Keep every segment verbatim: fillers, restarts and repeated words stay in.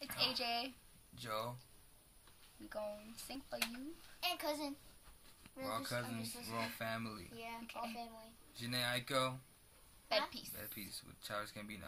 It's A J. Joe. We gon' sing for you. And cousin. We're all cousins. We're all family. Yeah, Okay. all family. Jhene Aiko. Bad Huh? piece. Bad piece with Childish Gambino.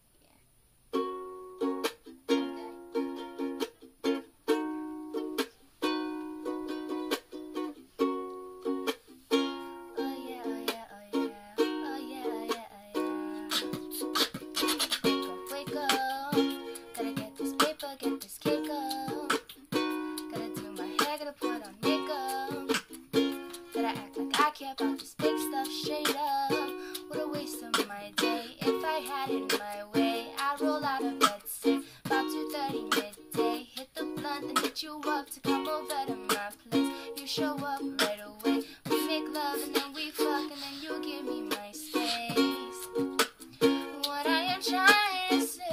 About this big stuff straight up. What a waste of my day. If I had it my way, I'd roll out of bed, say about two thirty midday. Hit the blunt and hit you up to come over to my place. You show up right away. We make love and then we fuck and then you give me my space. What I am trying to say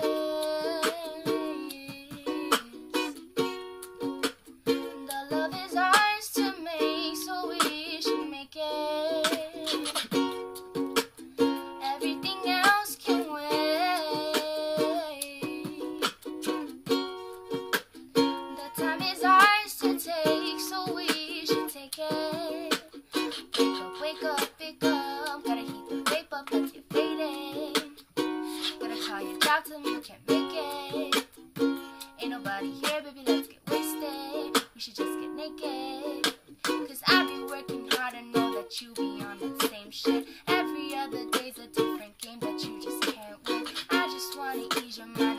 is the love is ours to make, so we should make it. Everything else can wait. The time is ours to take, so we should take it. Wake up, wake up, wake up. Gotta heat the vape up, cause you're fading. Gotta call your job, tell me you can't make it. Ain't nobody here, baby, let's get wasted. We should just get naked. Cause I be working hard, I know that you be on that same shit. Every other day's a different game that you just can't win. I just wanna ease your mind.